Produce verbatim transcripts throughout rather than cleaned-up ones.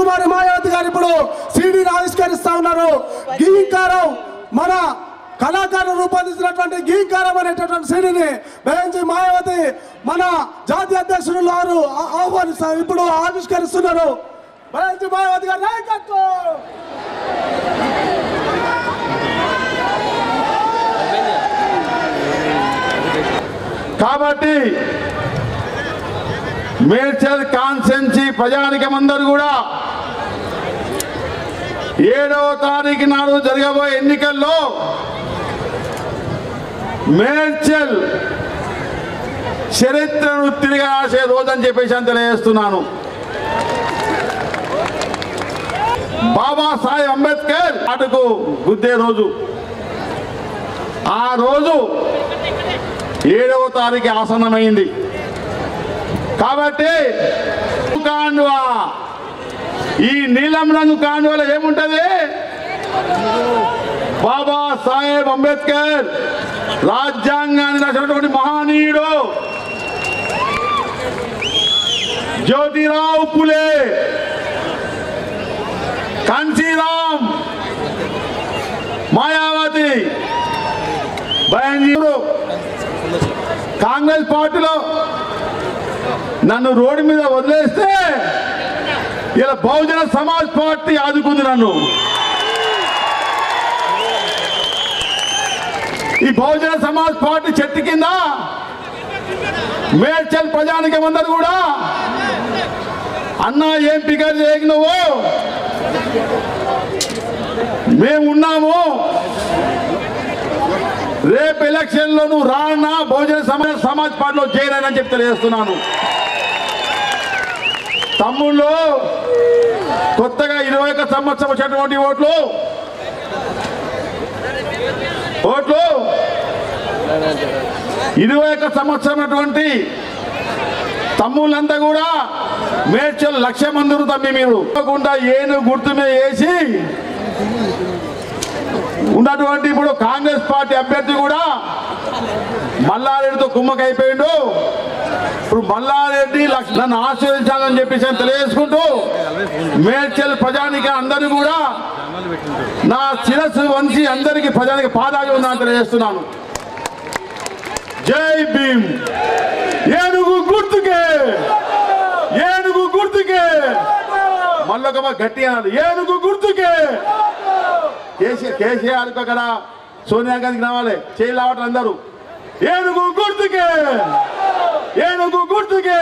కుమారి మాయావతి గారు ఇప్పుడు సీడీని ఆవిష్కరిస్తా ఉన్నారు. గీంకారం మన కళాకారులు రూపొందించినటువంటి గీంకారం అనేటటువంటి సీడీని బెంజీ మాయావతి మన జాతీయ అధ్యక్షులు వారు ఆహ్వానిస్తారు, ఇప్పుడు ఆవిష్కరిస్తున్నారు. బెంజీ మాయావతి గారు నాయకత్వం. కాబట్టి మేడ్చల్ కాన్స్టిట్యున్సీ ప్రజానికమందరూ కూడా ఏడవ తారీఖు నాడు జరగబోయే ఎన్నికల్లో మేడ్చల్ చరిత్రను తిరిగి రాసే రోజని చెప్పేసి అని తెలియజేస్తున్నాను. బాబాసాహెబ్ అంబేద్కర్ అటుకు గుద్దే రోజు, ఆ రోజు ఏడవ తారీఖు ఆసన్నమైంది. కాబట్టి కాండువా, ఈ నీలం రంగు కాండువలో ఏముంటది? బాబాసాహెబ్ అంబేద్కర్ రాజ్యాంగాన్ని రాసినటువంటి మహనీయుడు, జ్యోతిరావు పులే, కాంచీరామ్, మాయావతి, బయంజీరు. కాంగ్రెస్ పార్టీలో నన్ను రోడ్డు మీద వదిలేస్తే ఇలా బహుజన సమాజ్ పార్టీ ఆదుకుంది నన్ను. ఈ బహుజన సమాజ్ పార్టీ చెట్టు కింద మేడ్చల్ ప్రజానికమందరూ కూడా అన్నా ఏం ఫిగర్ చేయకు నువ్వు, మేము ఉన్నాము, రేపు ఎలక్షన్ లో నువ్వు రానా బహుజన సమాజ్ సమాజ్ పార్టీలో చేరానని చెప్పి తెలియజేస్తున్నాను. తమ్ముళ్ళు కొత్తగా ఇరవై ఒక్క సంవత్సరం వచ్చినటువంటి ఓట్లు ఓట్లు ఇరవై ఒక్క సంవత్సరం అటువంటి తమ్ముళ్ళంతా కూడా మేడ్చల్ లక్ష మంది తమ్మి మీరు తప్పకుండా ఏను గుర్తు మీద వేసి ఉన్నటువంటి ఇప్పుడు కాంగ్రెస్ పార్టీ అభ్యర్థి కూడా మల్లారెడ్డితో కుమ్మకైపోయిండు. ఇప్పుడు మల్లారెడ్డి నన్ను ఆశీర్వదించాలని చెప్పేసి తెలియజేసుకుంటూ మేడ్చల్ ప్రజానిక అందరూ కూడా నా శిరస్సు వంచి అందరికీ ప్రజానికి పాదాలు ఉందని తెలియజేస్తున్నాను. జై భీమ్. ఏనుగు గుర్తుకే, ఏనుగు గుర్తుకే, మళ్ళొక గట్టి అనాలి, ఏనుగు గుర్తుకే. కేసీఆర్ కేసీఆర్ అక్కడ సోనియా గాంధీకి రావాలి, చేయి రావటం అందరూ. ఏనుగు గుర్తుకే, ఏనుగు గుర్తుకే.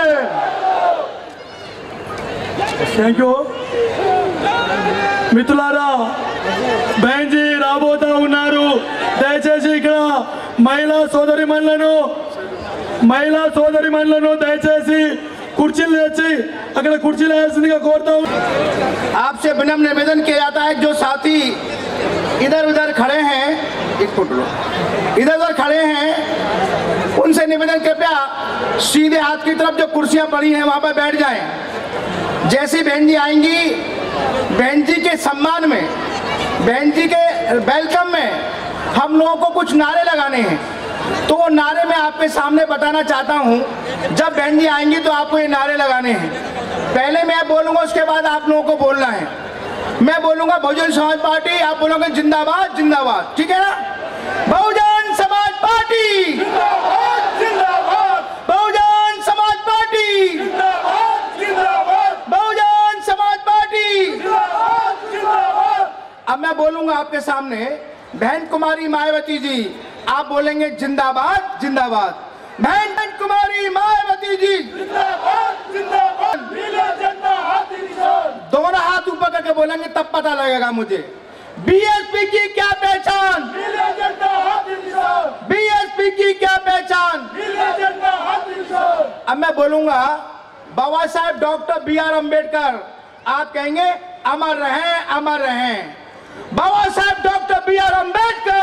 థ్యాంక్ యూ మిత్రులారా. బెంజీ రాబోతా ఉన్నారు. దయచేసి ఇక్కడ మహిళా సోదరి మనులను మహిళా సోదరి మనులను దయచేసి कुर्सीలు తెచ్చి అక్కడ కుర్చీలు వేయాల్సిందిగా కోరుతా हूं। आपसे विनम्र निवेदन किया जाता है जो साथी इधर उधर खड़े हैं, एक फुट लो, इधर उधर खड़े हैं, उनसे निवेदन कृपया सीधे हाथ की तरफ जो कुर्सियां पड़ी हैं वहां पर बैठ जाएं। जैसी बहन जी आएंगी, बहन जी के सम्मान में, बहन जी के वेलकम में हम लोगों को कुछ नारे लगाने हैं, तो वो नारे मैं आपके सामने बताना चाहता हूं। जब बहन जी आएंगी तो आपको ये नारे लगाने हैं। पहले मैं बोलूंगा, उसके बाद आप लोगों को बोलना है। मैं बोलूंगा बहुजन समाज पार्टी, आप बोलोगे जिंदाबाद जिंदाबाद, ठीक है ना? बहुजन समाज पार्टी जिंदाबाद जिंदाबाद, बहुजन समाज पार्टी जिंदाबाद जिंदाबाद, बहुजन समाज पार्टी जिंदाबाद जिंदाबाद। अब मैं बोलूंगा आपके सामने, बहन कुमारी मायावती जी आप बोलेंगे जिंदाबाद जिंदाबाद। बहन कुमारी मायावती जी जिंदाबाद जिंदाबाद, नीले झंडा हाथी निशान, दोनों हाथ ऊपर करके बोलेंगे तब पता लगेगा मुझे। बीएसपी की क्या पहचान? नीले झंडा हाथी निशान, बीएसपी की क्या पहचान? नीले झंडा हाथी निशान। अब मैं बोलूंगा बाबा Saheb doctor B R Ambedkar, आप कहेंगे अमर रहें अमर रहें। Baba Saheb doctor B R Ambedkar,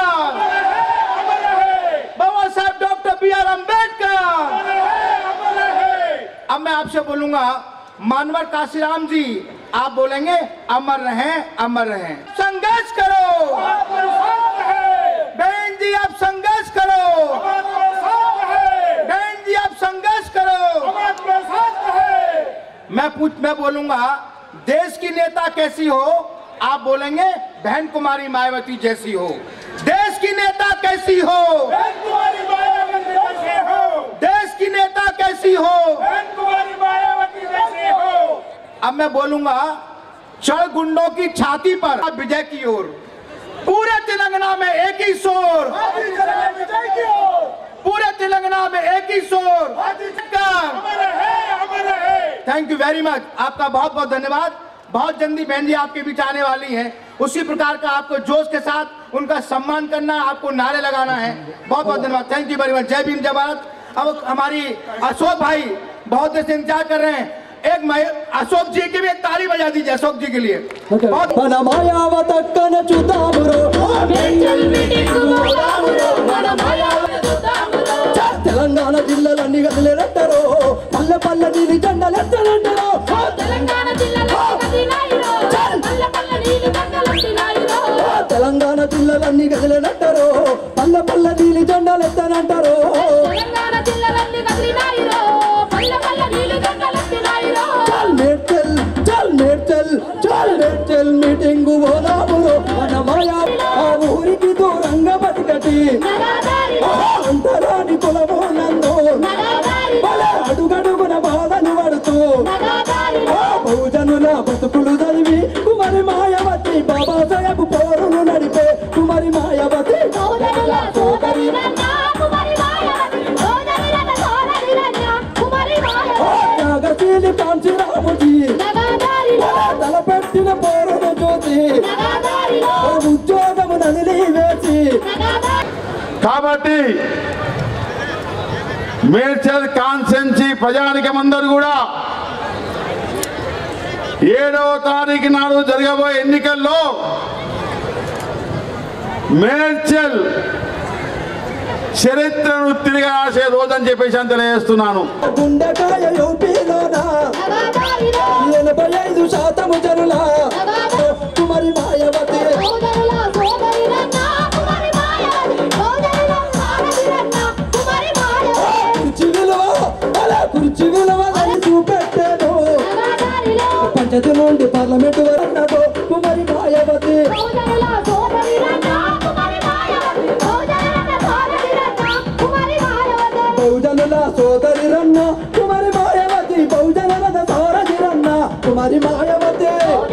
Baba Saheb doctor B R Ambedkar. अब मैं आपसे बोलूंगा मानवर काशीराम जी, आप बोलेंगे अमर रहें अमर रहें। संघर्ष करो बहन जी, आप संघर्ष करो बहन जी, आप संघर्ष करो। मैं पूछ मैं बोलूंगा देश की नेता कैसी हो, आप बोलेंगे बहन कुमारी मायावती जैसी हो। देश की नेता कैसी हो, बहन कुमारी मायावती जैसी हो। देश की नेता कैसी हो, बहन कुमारी मायावती जैसी हो। अब मैं बोलूंगा चढ़ गुंडों की छाती पर विजय की ओर, पूरे तेलंगाना में एक ही शोर, विजय की ओर, पूरे तेलंगाना में एक ही शोर। हमारे है, हमारे है। थैंक यू वेरी मच, आपका बहुत बहुत धन्यवाद। बहुत जल्दी बहन जी आपके बीच आने वाली हैं, उसी प्रकार का आपको जोश के साथ उनका सम्मान करना, आपको नारे लगाना है। बहुत बहुत धन्यवाद, थैंक यू वेरी मच। जय भीम जय भारत। अब हमारी अशोक भाई बहुत देर से इंतजार कर रहे हैं, एक अशोक जी की भी एक ताली बजा दीजिए अशोक जी के लिए। మన మాయావతక్కన చూద్దామురో తెలంగాణ జిల్లాలన్నీ కదిలేరంటారో, పల్లె పల్లె నీలి జెండలు ఎత్తనంటారో, తెలంగాణ జిల్లాలన్నీ కదిలేనంటారో, పల్లె పల్లె నీలి జెండలు ఎత్తనంటారో, మీటింగు పోదామురో మన మాయా ఆ ఊరికి దూరంగా బతికటి అంతరాని కులమో నన్ను అడుగడుగున బాధలు పడుతూ బహుజనుల బతుకులు చదివి కుమారి మాయావతి బాబాసాహెబ్ పోరును నడిపే కుమారి మాయావతి త్యాగశీలి కాంచీరాముజీ తలపెట్టిన పోరును చూసి ఉద్యోగము నదిలి వేసి. కాబట్టి మేడ్చల్ కాన్స్టెన్సీ ప్రజానికమందరూ కూడా ఏడవ తారీఖు నాడు జరగబోయే ఎన్నికల్లో మేడ్చల్ చరిత్రను తిరిగి రాసే రోజని చెప్పేసి అని తెలియజేస్తున్నాను. గుండెకాయ యూపీలోనా ఎనభై ఐదు శాతము జనుల కుమారి మాయావతి కుర్చీ విలువ అలా కుర్చీ విలువ అని చూపెట్టాను, పంచాయతీ నుండి పార్లమెంటు వరకు కుమారి మాయావతి బహుజనుల సోదరి రన్న కుమారి మాయావతి, బహుజనుల సారథి రన్న కుమారి మాయావతి,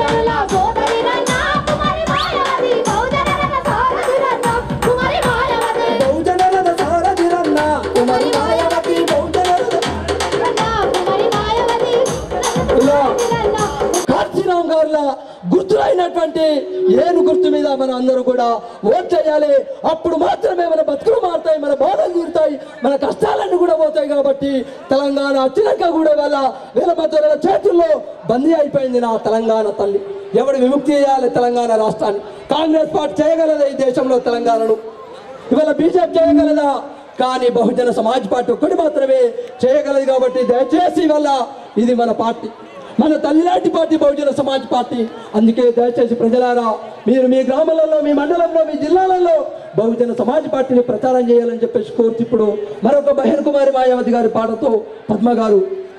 బహుజనుల సారథి రన్న కుమారి మాయావతి, కాశీరామ్ గారుల గుర్తులైనటువంటి ఏను గుర్తు మీద మనం అందరూ కూడా ఓట్ చేయాలి. అప్పుడు మాత్రమే మన బతుకులు మారుతాయి, మన బాధలు తీరుతాయి, మన కష్టాలన్నీ కూడా పోతాయి. కాబట్టి తెలంగాణ వచ్చినాక కూడా వాళ్ళ వీరభద్రుల చేతుల్లో బందీ అయిపోయింది నా తెలంగాణ తల్లి. ఎవడు విముక్తి చేయాలి తెలంగాణ రాష్ట్రాన్ని? కాంగ్రెస్ పార్టీ చేయగలదా ఈ దేశంలో తెలంగాణను? ఇవాళ బీజేపీ చేయగలదా? కానీ బహుజన సమాజ్ పార్టీ ఒక్కటి మాత్రమే చేయగలదు. కాబట్టి దయచేసి వల్ల ఇది మన పార్టీ, మన తల్లిలాంటి పార్టీ బహుజన సమాజ్ పార్టీ. అందుకే దయచేసి ప్రజలారా మీరు మీ గ్రామాలలో, మీ మండలంలో, మీ జిల్లాలలో బహుజన సమాజ్ పార్టీని ప్రచారం చేయాలని చెప్పేసి కోరుతూ ఇప్పుడు మరొక బహన్ కుమారి మాయావతి గారి పాటతో పద్మ గారు.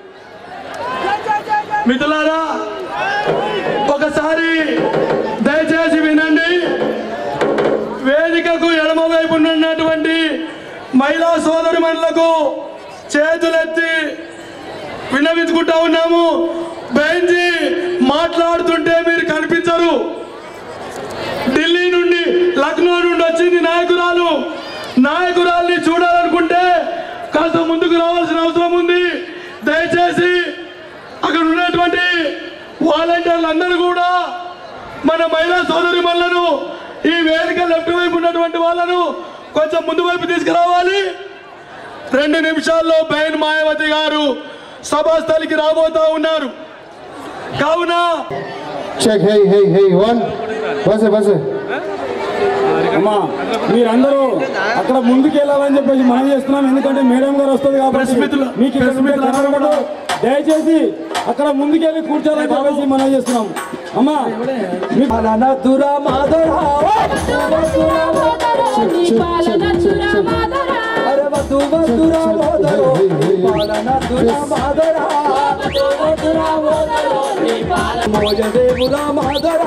మిత్రులారా ఒకసారి దయచేసి వినండి. వేదికకు ఎడమ వైపు ఉన్నటువంటి మహిళా సోదరిమణులకు చేతులెత్తి విన్నవించుకుంటా ఉన్నాము. బెంజీ మాట్లాడుతుంటే మీరు కనిపించరు. ఢిల్లీ నుండి, లక్నో నుండి వచ్చింది నాయకురాలు. నాయకురాల్ని చూడాలనుకుంటే కాస్త ముందుకు రావాల్సిన అవసరం ఉంది. దయచేసి అక్కడ ఉన్నటువంటి వాలంటీర్లు అందరూ కూడా మన మహిళా సోదరిమణులను, ఈ వేదిక లెఫ్ట్ వైపు ఉన్నటువంటి వాళ్ళను కొంచెం ముందు వైపు తీసుకురావాలి. రెండు నిమిషాల్లో బహన్ మాయావతి గారు సభాస్థలికి రాబోతా ఉన్నారు. కావున check hey hey hey one బస్ బస్ అమ్మా మీరందరూ అక్కడ ముందుకు వెళ్ళాలని చెప్పేసి మనం చేస్తున్నాం. ఎందుకంటే మేడం గారు వస్తుంది కాబట్టి మీకు కనబడదు. దయచేసి అక్కడ ముందుకెళ్ళి కూర్చోాలని చెప్పేసి మనం చేస్తున్నాం. అమ్మా దురా మాధవ వద్దు వద్దురా ఓదరో పాలన దురా మాదరా వద్దు వద్దురా ఓదరో మోయలేమురా మాదరా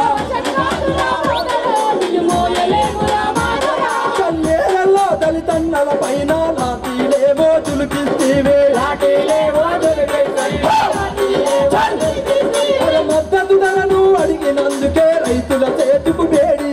కన్నేరల్లో దళితన్నల పైన లాఠీలేమో తులిపిస్తేవే మద్దతు ధరను అడిగినందుకే రైతుల చేతుకు వేడి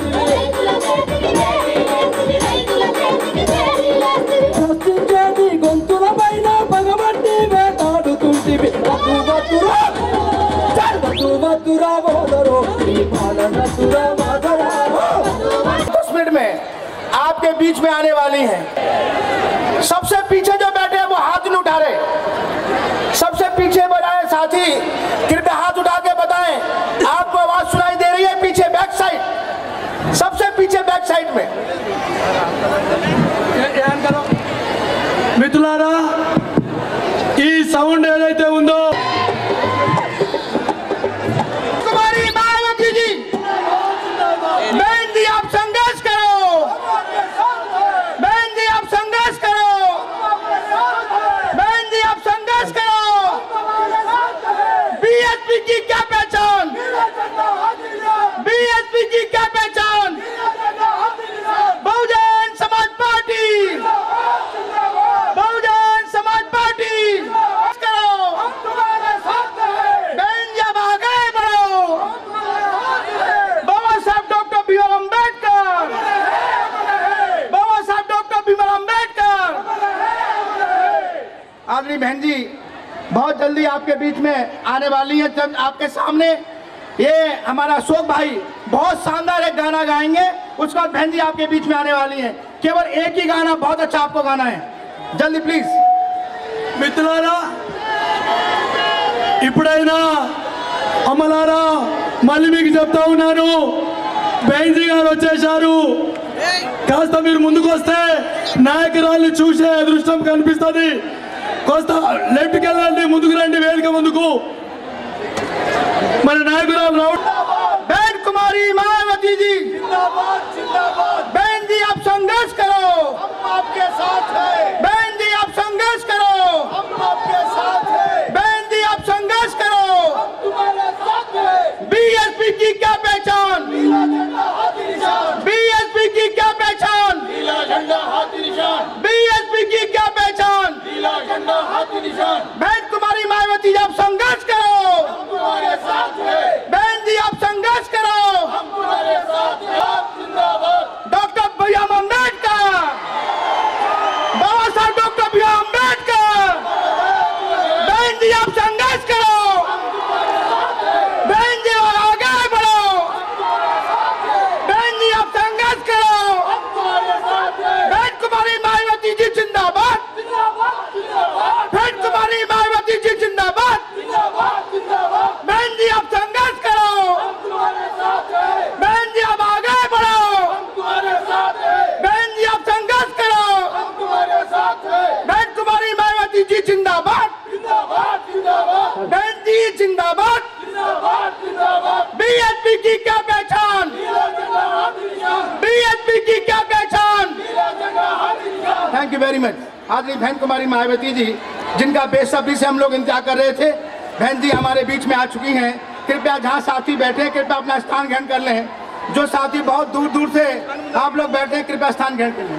ప్రశ్నించేటి గొంతుల పైన పగబట్టి వేటాడుతుంటివి వద్దు వద్దురా వద్దు వద్దురా ఓదరో ఈ పాలన దురా మాదరా दस मिनट में आपके बीच में आने वाली हैं। सबसे पीछे जो बैठे हैं वो हाथ नहीं उठा रहे। सबसे पीछे बनाए साथी कृपया हाथ उठा के बताएं आपको आवाज सुनाई दे रही है पीछे बैक साइड, सबसे पीछे बैक साइड में। మిత్రులారా ఈ సౌండ్ ఏదైతే ఉందో कुमारी मायावती जी बहन जी आप संघर्ष करो, बहन जी आप संघर्ष करो, बहन जी आप संघर्ष करो। बीएसपी की क्या पहचान, बीएसपी की क्या पहचान, बहुजन समाज पार्टी, बहुजन समाज पार्टी करो। बहन जी अब आगे बढ़ो। बाबा साहब डॉक्टर भीमराव अम्बेडकर, बाबा साहब डॉक्टर भीमराव अम्बेडकर। आदरणीय बहन जी बहुत जल्दी आपके बीच में आने वाली है। जब आपके सामने ये हमारा अशोक भाई बहुत शानदार एक गाना गाएंगे, उसके बाद बहन जी आपके बीच में आने वाली है। केवल एक ही गाना बहुत अच्छा आपको गाना है, जल्दी प्लीज। మిత్రులారా ఇప్పుడైనా అమలారా మళ్ళీ మీకు చెప్తా ఉన్నాను, బెంజీ గారు వచ్చేశారు. కాస్త మీరు ముందుకు వస్తే నాయకురాల్ని చూసే అదృష్టం కనిపిస్తుంది. కాస్త లెఫ్ట్కి వెళ్ళండి, ముందుకు రండి, వేదిక ముందుకు. మన నాయకురాలు రావు. बहन कुमारी मायावती जी जिंदाबाद, जिंदाबाद। बहन जी आप संघर्ष करो, हम आपके साथ हैं। बहन जी आप संघर्ष करो, हम आपके साथ हैं। बहन जी आप संघर्ष करो, हम तुम्हारे साथ हैं। बीएसपी की क्या पहचान, नीला झंडा हाथी निशान। बीएसपी की क्या पहचान, नीला झंडा हाथी निशान। बीएसपी की क्या पहचान, नीला झंडा हाथी निशान। बहन कुमारी मायावती जी आप संघर्ष करो, हम तुम्हारे साथ हैं। बहन जी आप संघर्ष करो, हम तुम्हारे साथ हैं। जिंदाबाद डॉक्टर भीमराव अम्बेडकर, बाबा साहब डॉक्टर भीमराव अम्बेडकर। बहन जी आप संघर्ष करो, बहन जी और आगे बढ़ो। बहन जी आप संघर्ष करो, बहन कुमारी मायावती जी जिंदाबाद, बहन कुमारी मायावती जी जिंदाबाद। बहन जी आप संघर्ष करो, बहन जी आप आगे बढ़ो। बहन जी आप संघर्ष करो, बहन कुमारी मायावती जी जिंदाबाद, बहन जी जिंदाबाद। बीएसपी की क्या पहचान, बीएसपी की क्या पहचान। Thank you very much. आदरणीय बहन कुमारी मायावती जी जिनका बेसब्री से हम लोग इंतजार कर रहे थे, बहन जी हमारे बीच में आ चुकी हैं। कृपया जहाँ साथी बैठे कृपया अपना स्थान ग्रहण कर लें। जो साथी बहुत दूर दूर से आप लोग बैठे हैं कृपया स्थान ग्रहण कर लें।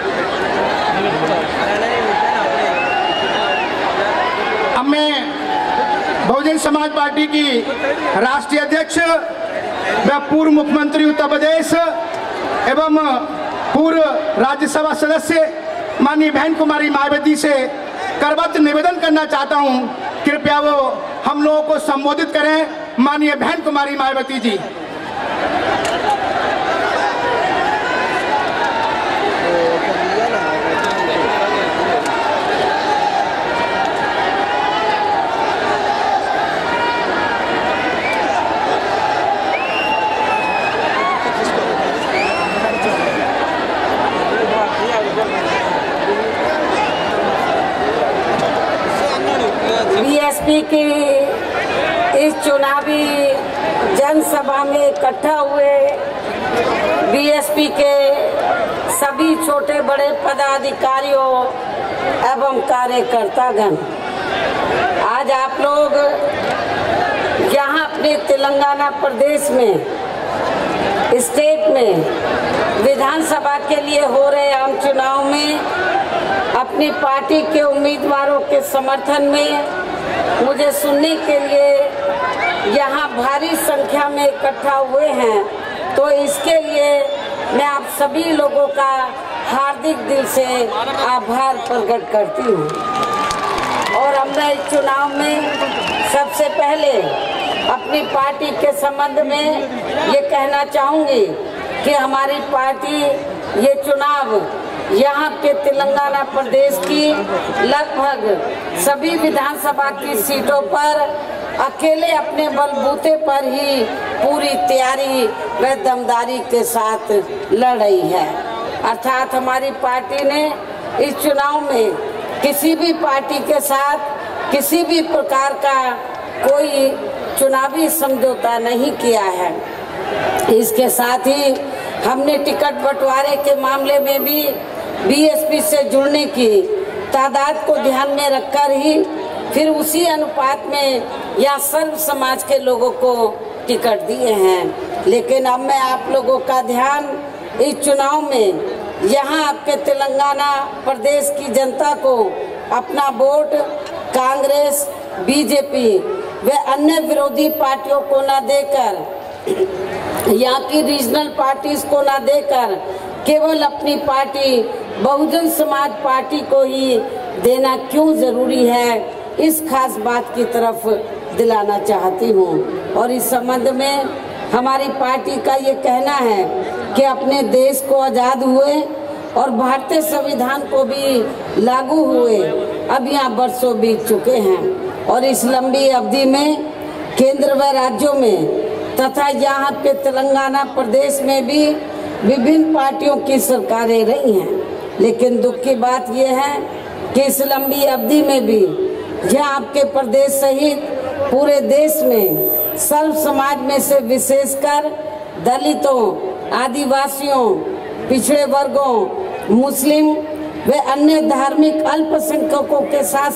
अब मैं बहुजन समाज पार्टी की राष्ट्रीय अध्यक्ष व पूर्व मुख्यमंत्री उत्तर प्रदेश एवं पूर्व राज्यसभा सदस्य माननीय बहन कुमारी मायावती से करबद्ध निवेदन करना चाहता हूं, कृपया वो हम लोगों को संबोधित करें। माननीय बहन कुमारी मायावती जी। बीएसपी की इस चुनावी जनसभा में इकट्ठा हुए बीएसपी के सभी छोटे बड़े पदाधिकारियों एवं कार्यकर्तागण, आज आप लोग यहाँ अपने तेलंगाना प्रदेश में, स्टेट में विधानसभा के लिए हो रहे आम चुनाव में अपनी पार्टी के उम्मीदवारों के समर्थन में मुझे सुनने के लिए यहाँ भारी संख्या में इकट्ठा हुए हैं, तो इसके लिए मैं आप सभी लोगों का हार्दिक दिल से आभार प्रकट करती हूँ। और अब मैं इस चुनाव में सबसे पहले अपनी पार्टी के संबंध में ये कहना चाहूँगी कि हमारी पार्टी ये चुनाव यहाँ के तेलंगाना प्रदेश की लगभग सभी विधानसभा की सीटों पर अकेले अपने बलबूते पर ही पूरी तैयारी व दमदारी के साथ लड़ रही है। अर्थात हमारी पार्टी ने इस चुनाव में किसी भी पार्टी के साथ किसी भी प्रकार का कोई चुनावी समझौता नहीं किया है। इसके साथ ही हमने टिकट बंटवारे के मामले में भी बीएसपी से जुड़ने की तादाद को ध्यान में रखकर ही फिर उसी अनुपात में या सर्व समाज के लोगों को टिकट दिए हैं। लेकिन अब मैं आप लोगों का ध्यान इस चुनाव में यहाँ आपके तेलंगाना प्रदेश की जनता को अपना वोट कांग्रेस, बीजेपी व अन्य विरोधी पार्टियों को न देकर, यहाँ की रीजनल पार्टीज को न देकर केवल अपनी पार्टी बहुजन समाज पार्टी को ही देना क्यों जरूरी है, इस खास बात की तरफ दिलाना चाहती हूँ। और इस संबंध में हमारी पार्टी का ये कहना है कि अपने देश को आज़ाद हुए और भारतीय संविधान को भी लागू हुए अब यहाँ बरसों बीत चुके हैं, और इस लंबी अवधि में केंद्र व राज्यों में तथा यहाँ के तेलंगाना प्रदेश में भी विभिन्न पार्टियों की सरकारें रही हैं। लेकिन दुख की बात यह है कि इस लंबी अवधि में भी यहाँ आपके प्रदेश सहित पूरे देश में सर्व समाज में से विशेषकर दलितों, आदिवासियों, पिछड़े वर्गों, मुस्लिम व अन्य धार्मिक अल्पसंख्यकों के साथ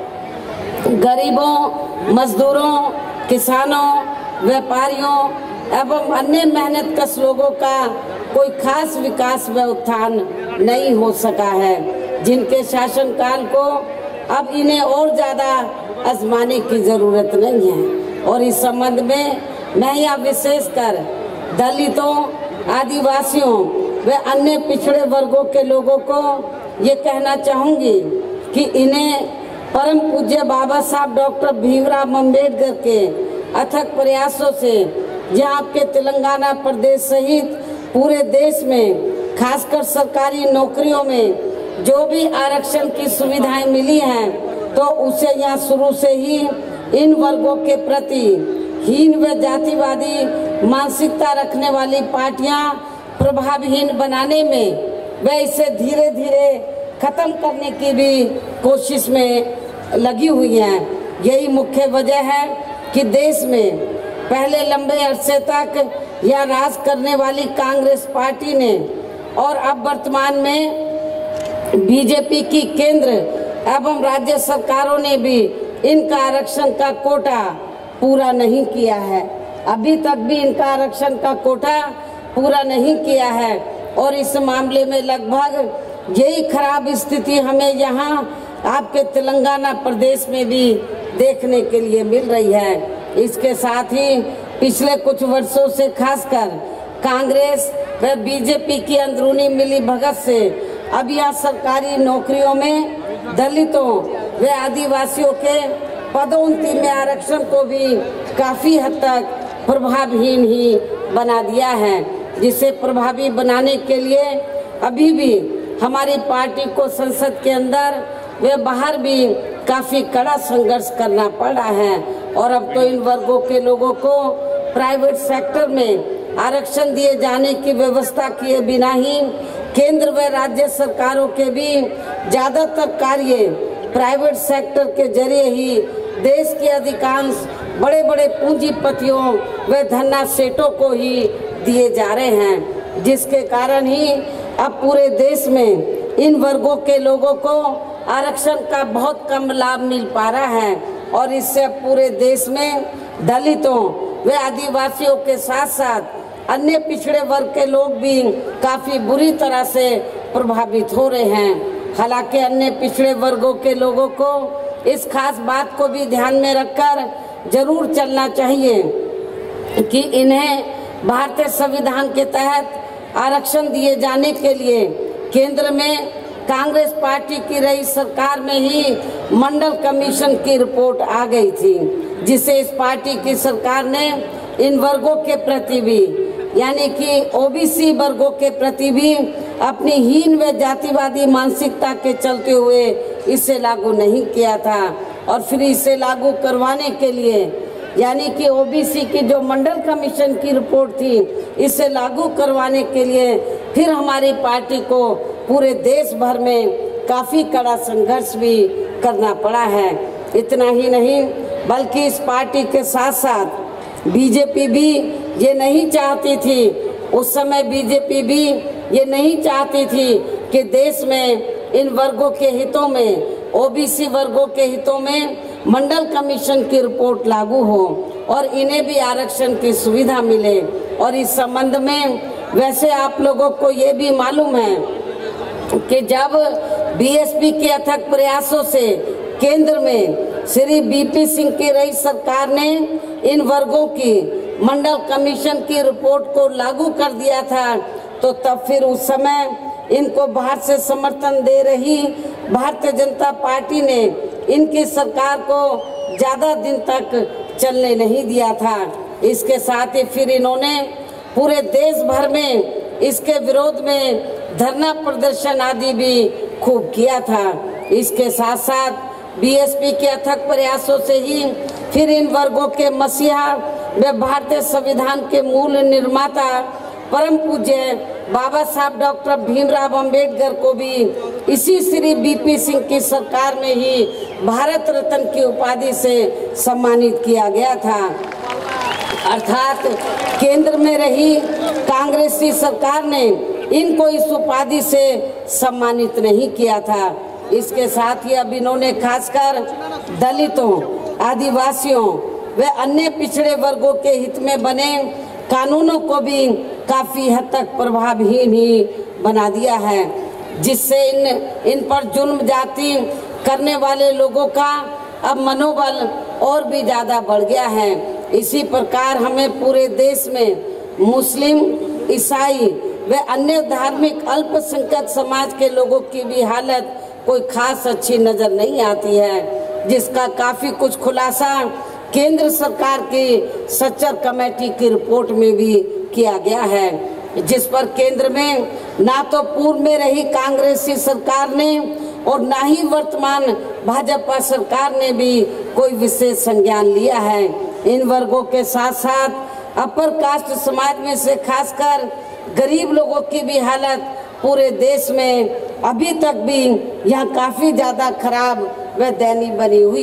साथ गरीबों, मजदूरों, किसानों, व्यापारियों एवं अन्य मेहनतकश लोगों का कोई खास विकास व उत्थान नहीं हो सका है, जिनके शासनकाल को अब इन्हें और ज़्यादा आजमाने की ज़रूरत नहीं है। और इस संबंध में मैं यह विशेषकर दलितों, आदिवासियों व अन्य पिछड़े वर्गों के लोगों को ये कहना चाहूँगी कि इन्हें परम पूज्य बाबा साहब डॉक्टर भीमराव अम्बेडकर के अथक प्रयासों से जहाँ आपके तेलंगाना प्रदेश सहित पूरे देश में खासकर सरकारी नौकरियों में जो भी आरक्षण की सुविधाएं मिली हैं, तो उसे यहाँ शुरू से ही इन वर्गों के प्रति हीन व जातिवादी मानसिकता रखने वाली पार्टियां प्रभावहीन बनाने में व इसे धीरे धीरे खत्म करने की भी कोशिश में लगी हुई हैं। यही मुख्य वजह है कि देश में पहले लंबे अरसे तक यह राज करने वाली कांग्रेस पार्टी ने और अब वर्तमान में बीजेपी की केंद्र एवं राज्य सरकारों ने भी इनका आरक्षण का कोटा पूरा नहीं किया है। अभी तक भी इनका आरक्षण का कोटा पूरा नहीं किया है, और इस मामले में लगभग यही खराब स्थिति हमें यहाँ आपके तेलंगाना प्रदेश में भी देखने के लिए मिल रही है। इसके साथ ही पिछले कुछ वर्षों से खासकर कांग्रेस व बीजेपी की अंदरूनी मिली भगत से अब यहाँ सरकारी नौकरियों में दलितों व आदिवासियों के पदोन्नति में आरक्षण को भी काफी हद तक प्रभावहीन ही बना दिया है, जिसे प्रभावी बनाने के लिए अभी भी हमारी पार्टी को संसद के अंदर व बाहर भी काफी कड़ा संघर्ष करना पड़ा है। और अब तो इन वर्गों के लोगों को प्राइवेट सेक्टर में आरक्षण दिए जाने की व्यवस्था किए बिना ही केंद्र व राज्य सरकारों के भी ज्यादातर कार्य प्राइवेट सेक्टर के जरिए ही देश के अधिकांश बड़े बड़े पूंजीपतियों व धन्ना सेठों को ही दिए जा रहे हैं, जिसके कारण ही अब पूरे देश में इन वर्गों के लोगों को आरक्षण का बहुत कम लाभ मिल पा रहा है और इससे पूरे देश में दलितों व आदिवासियों के साथ साथ अन्य पिछड़े वर्ग के लोग भी काफी बुरी तरह से प्रभावित हो रहे हैं। हालांकि अन्य पिछड़े वर्गों के लोगों को इस खास बात को भी ध्यान में रखकर जरूर चलना चाहिए कि इन्हें भारतीय संविधान के तहत आरक्षण दिए जाने के लिए केंद्र में कांग्रेस पार्टी की रही सरकार में ही मंडल कमीशन की रिपोर्ट आ गई थी, जिसे इस पार्टी की सरकार ने इन वर्गों के प्रति भी यानी कि ओबीसी वर्गों के प्रति भी अपनी हीन व जातिवादी मानसिकता के चलते हुए इसे लागू नहीं किया था और फिर इसे लागू करवाने के लिए यानी कि ओबीसी की जो मंडल कमीशन की रिपोर्ट थी इसे लागू करवाने के लिए फिर हमारी पार्टी को पूरे देश भर में काफी कड़ा संघर्ष भी करना पड़ा है। इतना ही नहीं बल्कि इस पार्टी के साथ साथ बीजेपी भी ये नहीं चाहती थी, उस समय बीजेपी भी ये नहीं चाहती थी कि देश में इन वर्गों के हितों में ओबीसी वर्गों के हितों में मंडल कमीशन की रिपोर्ट लागू हो और इन्हें भी आरक्षण की सुविधा मिले। और इस संबंध में वैसे आप लोगों को ये भी मालूम है कि जब बीएसपी के अथक प्रयासों से केंद्र में श्री बीपी सिंह की रही सरकार ने इन वर्गों की मंडल कमीशन की रिपोर्ट को लागू कर दिया था, तो तब फिर उस समय इनको बाहर से समर्थन दे रही भारतीय जनता पार्टी ने इनकी सरकार को ज्यादा दिन तक चलने नहीं दिया था। इसके साथ ही फिर इन्होंने पूरे देश भर में इसके विरोध में धरना प्रदर्शन आदि भी खूब किया था। इसके साथ साथ बीएसपी के अथक प्रयासों से ही फिर इन वर्गों के मसीहा व भारतीय संविधान के मूल निर्माता परम पूज्य बाबा साहब डॉक्टर भीमराव अंबेडकर को भी इसी श्री बीपी सिंह की सरकार में ही भारत रत्न की उपाधि से सम्मानित किया गया था। अर्थात केंद्र में रही कांग्रेसी सरकार ने इनको इस उपाधि से सम्मानित नहीं किया था। इसके साथ ही अब इन्होंने खासकर दलितों, आदिवासियों व अन्य पिछड़े वर्गों के हित में बने कानूनों को भी काफी हद तक प्रभावहीन ही बना दिया है, जिससे इन इन पर जुल्म जाति करने वाले लोगों का अब मनोबल और भी ज्यादा बढ़ गया है। इसी प्रकार हमें पूरे देश में मुस्लिम, ईसाई व अन्य धार्मिक अल्पसंख्यक समाज के लोगों की भी हालत कोई खास अच्छी नजर नहीं आती है, जिसका काफी कुछ खुलासा केंद्र सरकार की सच्चर कमेटी की रिपोर्ट में भी किया गया है, जिस पर केंद्र में ना तो पूर्व में रही कांग्रेसी सरकार ने और ना ही वर्तमान भाजपा सरकार ने भी कोई विशेष संज्ञान लिया है। इन वर्गों के साथ साथ अपर कास्ट समाज में से खासकर गरीब लोगों की भी हालत पूरे देश में अभी तक भी यहाँ काफी ज्यादा खराब व दयनीय बनी हुई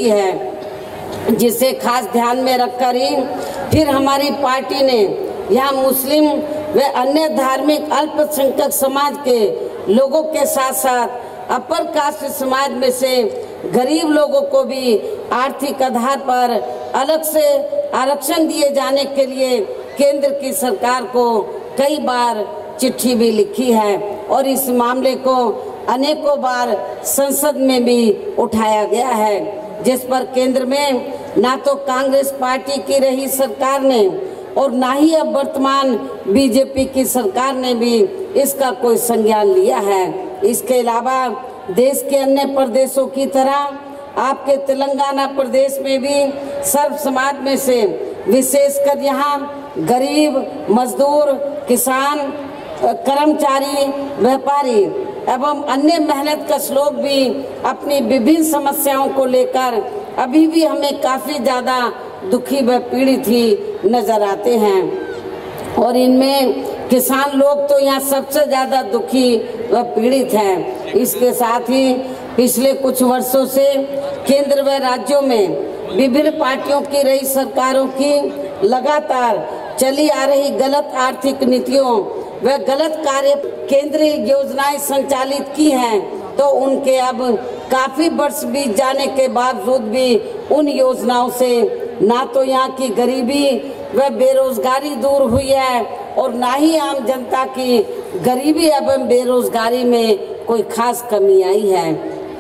है, जिसे खास ध्यान में रखकर ही फिर हमारी पार्टी ने यहाँ मुस्लिम व अन्य धार्मिक अल्पसंख्यक समाज के लोगों के साथ साथ अपर कास्ट समाज में से गरीब लोगों को भी आर्थिक आधार पर अलग से आरक्षण दिए जाने के लिए केंद्र की सरकार को कई बार चिट्ठी भी लिखी है और इस मामले को अनेकों बार संसद में भी उठाया गया है, जिस पर केंद्र में ना तो कांग्रेस पार्टी की रही सरकार ने और ना ही अब वर्तमान बीजेपी की सरकार ने भी इसका कोई संज्ञान लिया है। इसके अलावा देश के अन्य प्रदेशों की तरह आपके तेलंगाना प्रदेश में भी सर्व समाज में से विशेषकर यहाँ गरीब, मजदूर, किसान, कर्मचारी, व्यापारी एवं अन्य मेहनत कश लोग भी अपनी विभिन्न समस्याओं को लेकर अभी भी हमें काफी ज्यादा दुखी व पीड़ित ही नजर आते हैं और इनमें किसान लोग तो यहाँ सबसे ज्यादा दुखी व पीड़ित हैं। इसके साथ ही पिछले कुछ वर्षों से केंद्र व राज्यों में विभिन्न पार्टियों की रही सरकारों की लगातार चली आ रही गलत आर्थिक नीतियों व गलत कार्य केंद्रीय योजनाएं संचालित की हैं, तो उनके अब काफ़ी वर्ष बीत जाने के बावजूद भी उन योजनाओं से ना तो यहाँ की गरीबी व बेरोजगारी दूर हुई है और ना ही आम जनता की गरीबी एवं बेरोजगारी में कोई खास कमी आई है।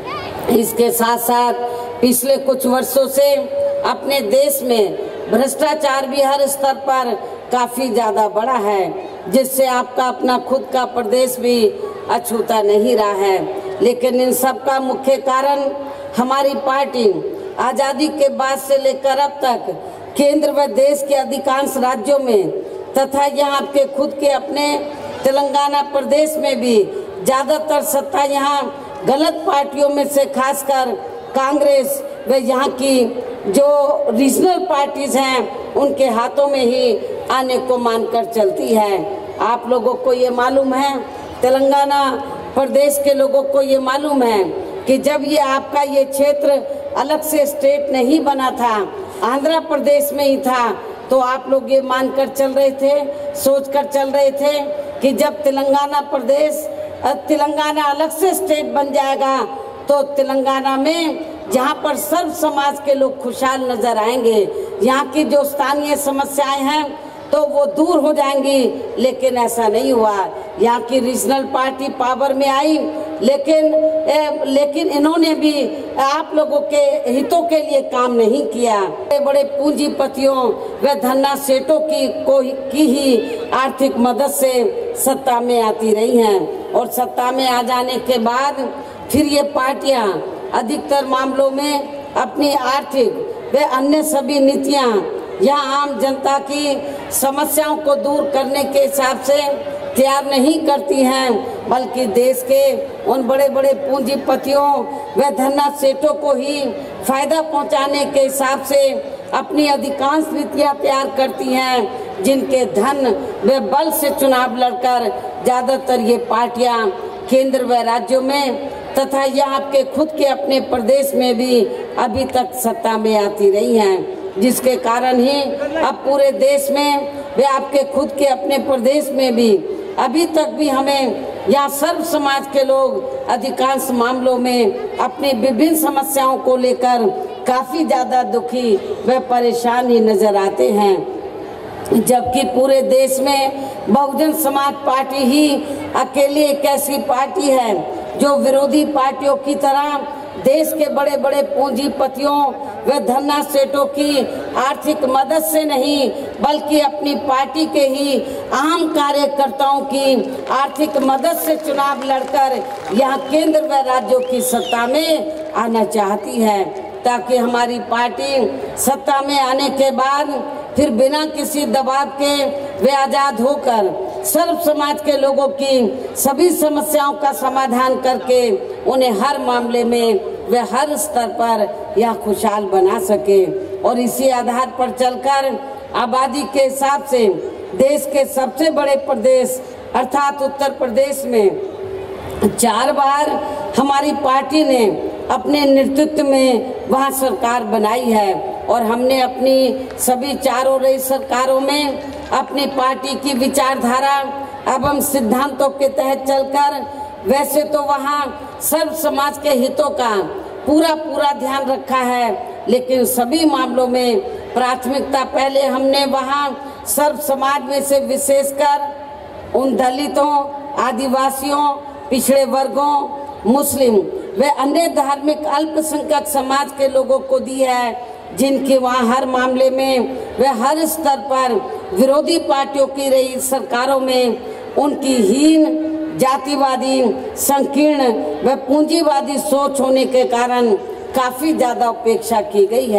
इसके साथ साथ पिछले कुछ वर्षों से अपने देश में भ्रष्टाचार भी हर स्तर पर काफ़ी ज़्यादा बढ़ा है, जिससे आपका अपना खुद का प्रदेश भी अछूता नहीं रहा है। लेकिन इन सब का मुख्य कारण हमारी पार्टी आज़ादी के बाद से लेकर अब तक केंद्र व देश के अधिकांश राज्यों में तथा यहाँ आपके खुद के अपने तेलंगाना प्रदेश में भी ज़्यादातर सत्ता यहाँ गलत पार्टियों में से खासकर कांग्रेस व यहाँ की जो रीजनल पार्टीज हैं उनके हाथों में ही आने को मानकर चलती है। आप लोगों को ये मालूम है, तेलंगाना प्रदेश के लोगों को ये मालूम है कि जब ये आपका ये क्षेत्र अलग से स्टेट नहीं बना था, आंध्र प्रदेश में ही था, तो आप लोग ये मानकर चल रहे थे, सोचकर चल रहे थे कि जब तेलंगाना प्रदेश तेलंगाना अलग से स्टेट बन जाएगा तो तेलंगाना में जहाँ पर सर्व समाज के लोग खुशहाल नजर आएंगे, यहाँ की जो स्थानीय समस्याएं हैं तो वो दूर हो जाएंगी। लेकिन ऐसा नहीं हुआ। यहाँ की रीजनल पार्टी पावर में आई, लेकिन ए, लेकिन इन्होंने भी आप लोगों के हितों के लिए काम नहीं किया। बड़े बड़े पूंजीपतियों व धन्ना सेठों की को की ही आर्थिक मदद से सत्ता में आती रही हैं और सत्ता में आ जाने के बाद फिर ये पार्टियां अधिकतर मामलों में अपनी आर्थिक व अन्य सभी नीतियां यहाँ आम जनता की समस्याओं को दूर करने के हिसाब से तैयार नहीं करती हैं, बल्कि देश के उन बड़े बड़े पूंजीपतियों व धन्ना सेठों को ही फायदा पहुंचाने के हिसाब से अपनी अधिकांश नीतियां तैयार करती हैं, जिनके धन व बल से चुनाव लड़कर ज़्यादातर ये पार्टियां केंद्र व राज्यों में तथा यहाँ आपके खुद के अपने प्रदेश में भी अभी तक सत्ता में आती रही हैं, जिसके कारण ही अब पूरे देश में वे आपके खुद के अपने प्रदेश में भी अभी तक भी हमें यहाँ सर्व समाज के लोग अधिकांश मामलों में अपनी विभिन्न समस्याओं को लेकर काफ़ी ज़्यादा दुखी व परेशान ही नजर आते हैं। जबकि पूरे देश में बहुजन समाज पार्टी ही अकेली एक ऐसी पार्टी है जो विरोधी पार्टियों की तरह देश के बड़े बड़े पूंजीपतियों व धन्ना सेठों की आर्थिक मदद से नहीं, बल्कि अपनी पार्टी के ही आम कार्यकर्ताओं की आर्थिक मदद से चुनाव लड़कर यहाँ केंद्र व राज्यों की सत्ता में आना चाहती है, ताकि हमारी पार्टी सत्ता में आने के बाद फिर बिना किसी दबाव के वे आज़ाद होकर सर्व समाज के लोगों की सभी समस्याओं का समाधान करके उन्हें हर मामले में वे हर स्तर पर यह खुशहाल बना सके। और इसी आधार पर चलकर आबादी के हिसाब से देश के सबसे बड़े प्रदेश अर्थात उत्तर प्रदेश में चार बार हमारी पार्टी ने अपने नेतृत्व में वहाँ सरकार बनाई है और हमने अपनी सभी चारों रही सरकारों में अपनी पार्टी की विचारधारा एवं सिद्धांतों के तहत चलकर वैसे तो वहाँ सर्व समाज के हितों का पूरा पूरा ध्यान रखा है, लेकिन सभी मामलों में प्राथमिकता पहले हमने वहाँ सर्व समाज में से विशेषकर उन दलितों, आदिवासियों, पिछड़े वर्गों, मुस्लिम व अन्य धार्मिक अल्पसंख्यक समाज के लोगों को दी है, जिनकी वहाँ हर मामले में व हर स्तर पर विरोधी पार्टियों की रही सरकारों में उनकी हीन, जातिवादी, संकीर्ण व पूंजीवादी सोच होने के कारण काफ़ी ज़्यादा उपेक्षा की गई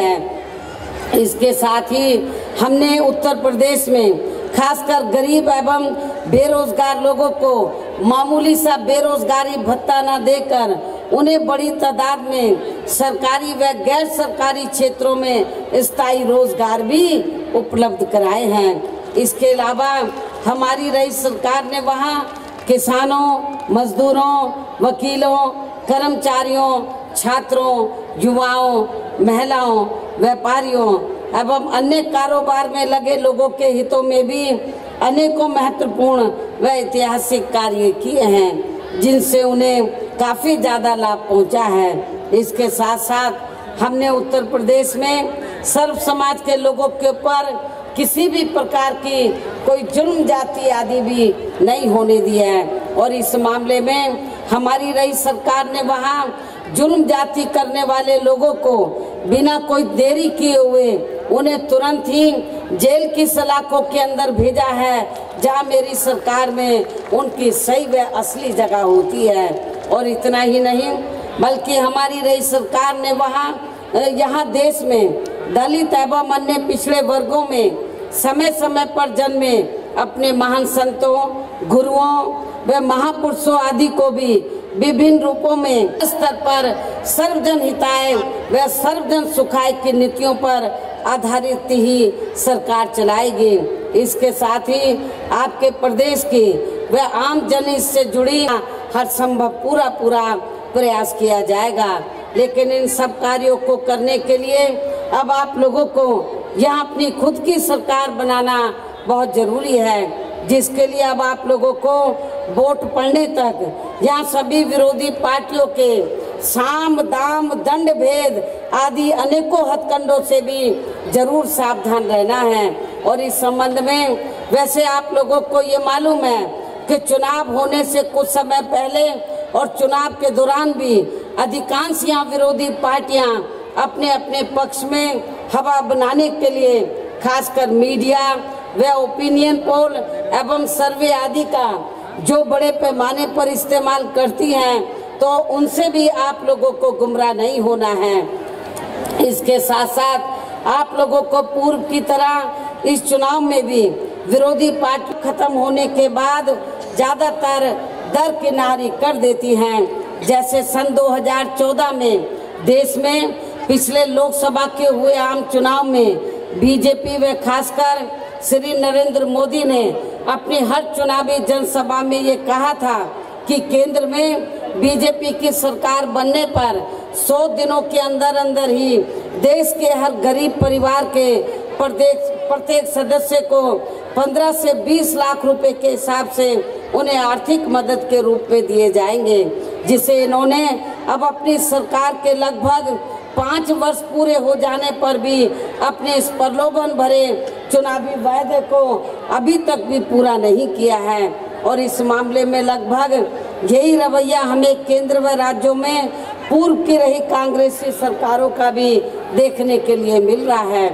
है। इसके साथ ही हमने उत्तर प्रदेश में खासकर गरीब एवं बेरोजगार लोगों को मामूली सा बेरोजगारी भत्ता न देकर उन्हें बड़ी तादाद में सरकारी व गैर सरकारी क्षेत्रों में स्थायी रोजगार भी उपलब्ध कराए हैं। इसके अलावा हमारी रही सरकार ने वहाँ किसानों, मजदूरों, वकीलों, कर्मचारियों, छात्रों, युवाओं, महिलाओं, व्यापारियों एवं अन्य कारोबार में लगे लोगों के हितों में भी अनेकों महत्वपूर्ण व ऐतिहासिक कार्य किए हैं, जिनसे उन्हें काफ़ी ज़्यादा लाभ पहुंचा है। इसके साथ साथ हमने उत्तर प्रदेश में सर्व समाज के लोगों के ऊपर किसी भी प्रकार की कोई जुर्म जाति आदि भी नहीं होने दिया है, और इस मामले में हमारी रही सरकार ने वहाँ जुर्म जाति करने वाले लोगों को बिना कोई देरी किए हुए उन्हें तुरंत ही जेल की सलाखों के अंदर भेजा है, जहां मेरी सरकार में उनकी सही व असली जगह होती है। और इतना ही नहीं, बल्कि हमारी रही सरकार ने वहां यहाँ देश में दलित एवं अन्य पिछड़े वर्गों में समय समय पर जन्मे अपने महान संतों, गुरुओं व महापुरुषों आदि को भी विभिन्न रूपों में स्तर पर सर्वजन हिताय व सर्वजन सुखाय की नीतियों पर आधारित ही सरकार चलाएगी। इसके साथ ही आपके प्रदेश की व आम जन से जुड़ी हर संभव पूरा पूरा प्रयास किया जाएगा। लेकिन इन सब कार्यों को करने के लिए अब आप लोगों को यहाँ अपनी खुद की सरकार बनाना बहुत जरूरी है, जिसके लिए अब आप लोगों को वोट पड़ने तक यहाँ सभी विरोधी पार्टियों के साम दाम दंड भेद आदि अनेकों हथकंडों से भी जरूर सावधान रहना है। और इस संबंध में वैसे आप लोगों को ये मालूम है कि चुनाव होने से कुछ समय पहले और चुनाव के दौरान भी अधिकांश यहाँ विरोधी पार्टियां अपने अपने पक्ष में हवा बनाने के लिए खासकर मीडिया व ओपिनियन पोल एवं सर्वे आदि का जो बड़े पैमाने पर इस्तेमाल करती हैं, तो उनसे भी आप लोगों को गुमराह नहीं होना है। इसके साथ साथ आप लोगों को पूर्व की तरह इस चुनाव में भी विरोधी पार्टी खत्म होने के बाद ज़्यादातर दरकिनारी कर देती हैं। जैसे सन दो हज़ार चौदह में देश में पिछले लोकसभा के हुए आम चुनाव में बीजेपी व खासकर श्री नरेंद्र मोदी ने अपनी हर चुनावी जनसभा में ये कहा था कि केंद्र में बीजेपी की सरकार बनने पर सौ दिनों के अंदर अंदर ही देश के हर गरीब परिवार के प्रत्येक प्रत्येक सदस्य को पंद्रह से बीस लाख रुपए के हिसाब से उन्हें आर्थिक मदद के रूप में दिए जाएंगे, जिसे इन्होंने अब अपनी सरकार के लगभग पाँच वर्ष पूरे हो जाने पर भी अपने इस प्रलोभन भरे चुनावी वायदे को अभी तक भी पूरा नहीं किया है। और इस मामले में लगभग यही रवैया हमें केंद्र व राज्यों में पूर्व की रही कांग्रेसी सरकारों का भी देखने के लिए मिल रहा है।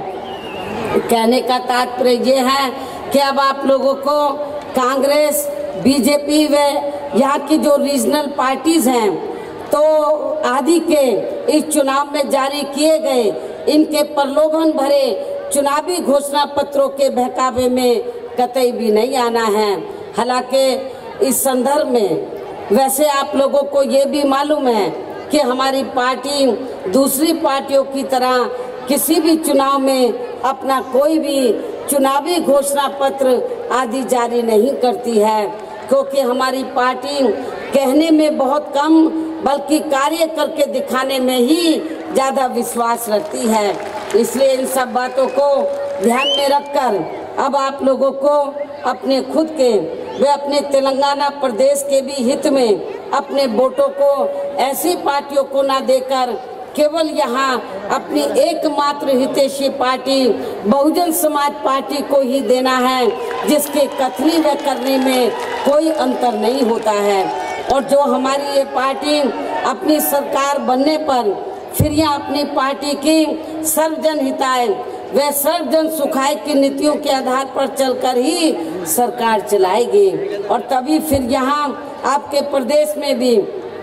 कहने का तात्पर्य ये है कि अब आप लोगों को कांग्रेस, बीजेपी व यहाँ की जो रीजनल पार्टीज हैं तो आदि के इस चुनाव में जारी किए गए इनके प्रलोभन भरे चुनावी घोषणा पत्रों के बहकावे में कतई भी नहीं आना है। हालांकि इस संदर्भ में वैसे आप लोगों को ये भी मालूम है कि हमारी पार्टी दूसरी पार्टियों की तरह किसी भी चुनाव में अपना कोई भी चुनावी घोषणा पत्र आदि जारी नहीं करती है, क्योंकि हमारी पार्टी कहने में बहुत कम बल्कि कार्य करके दिखाने में ही ज़्यादा विश्वास रखती है। इसलिए इन सब बातों को ध्यान में रखकर अब आप लोगों को अपने खुद के वे अपने तेलंगाना प्रदेश के भी हित में अपने वोटों को ऐसी पार्टियों को ना देकर केवल यहाँ अपनी एकमात्र हितैषी पार्टी बहुजन समाज पार्टी को ही देना है, जिसके कथनी व करने में कोई अंतर नहीं होता है। और जो हमारी ये पार्टी अपनी सरकार बनने पर फिर यहाँ अपनी पार्टी की सर्वजन हिताय व सर्वजन सुखाय की नीतियों के आधार पर चलकर ही सरकार चलाएगी। और तभी फिर यहाँ आपके प्रदेश में भी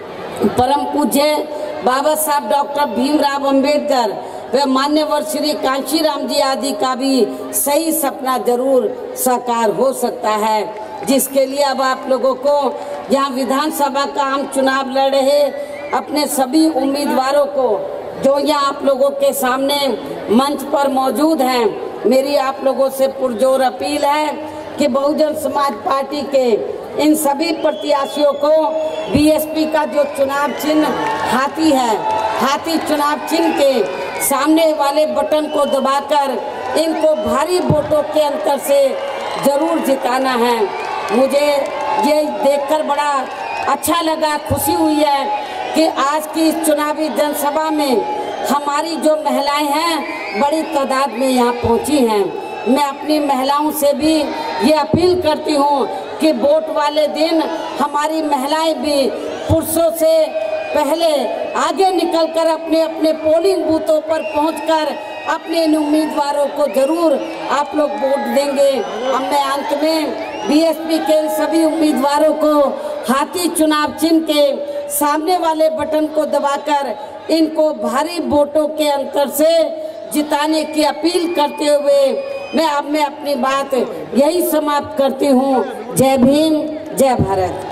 परम पूज्य बाबा साहब डॉक्टर भीमराव अंबेडकर व मान्यवर श्री कांशीराम जी आदि का भी सही सपना जरूर साकार हो सकता है, जिसके लिए अब आप लोगों को यहाँ विधानसभा का आम चुनाव लड़ रहे अपने सभी उम्मीदवारों को जो यहाँ आप लोगों के सामने मंच पर मौजूद हैं, मेरी आप लोगों से पुरजोर अपील है कि बहुजन समाज पार्टी के इन सभी प्रत्याशियों को बीएसपी का जो चुनाव चिन्ह हाथी है, हाथी चुनाव चिन्ह के सामने वाले बटन को दबाकर इनको भारी वोटों के अंतर से जरूर जिताना है। मुझे ये देखकर बड़ा अच्छा लगा, खुशी हुई है कि आज की इस चुनावी जनसभा में हमारी जो महिलाएं हैं बड़ी तादाद में यहाँ पहुँची हैं। मैं अपनी महिलाओं से भी ये अपील करती हूँ कि वोट वाले दिन हमारी महिलाएं भी पुरुषों से पहले आगे निकलकर अपने अपने पोलिंग बूथों पर पहुंचकर अपने इन उम्मीदवारों को जरूर आप लोग वोट देंगे। अब मैं अंत में बीएसपी के सभी उम्मीदवारों को हाथी चुनाव चिन्ह के सामने वाले बटन को दबाकर इनको भारी वोटों के अंतर से जिताने की अपील करते हुए मैं अब मैं अपनी बात यही समाप्त करती हूँ। जय भीम, जय भारत।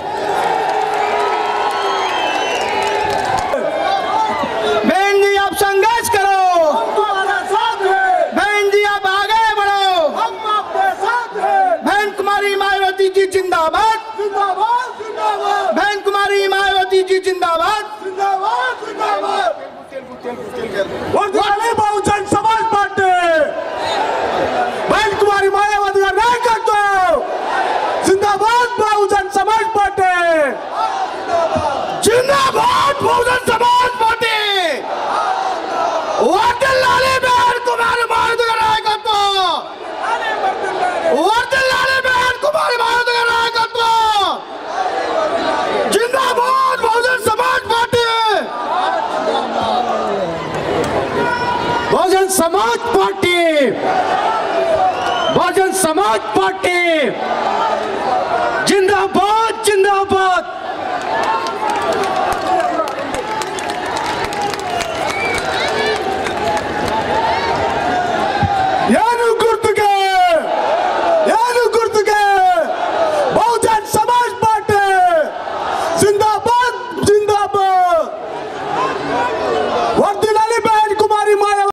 बहन जी आप संघर्ष करो, बहन जी आप आगे बढ़ो, हम आपके साथ हैं। बहन कुमारी मायावती जी जिंदाबाद, जिंदाबाद जिंदाबाद बहन कुमारी मायावती जी जिंदाबाद। जिंदाबाद जिंदाबाद। वर्तमान बहुजन समाज पार्टी बहन कुमारी मायावती का नायकत्व, जिंदाबाद बहुजन समाज पार्टी, जिंदाबाद बहुजन समाज पार्टी। वर्तन लाले बहन कुमारी मायावती का नायकत्व, वर्तन लाले बहन कुमारी मायावती का नायकत्व, जिंदाबाद Bahujan Samaj party. Bahujan Samaj party, Bahujan Samaj party.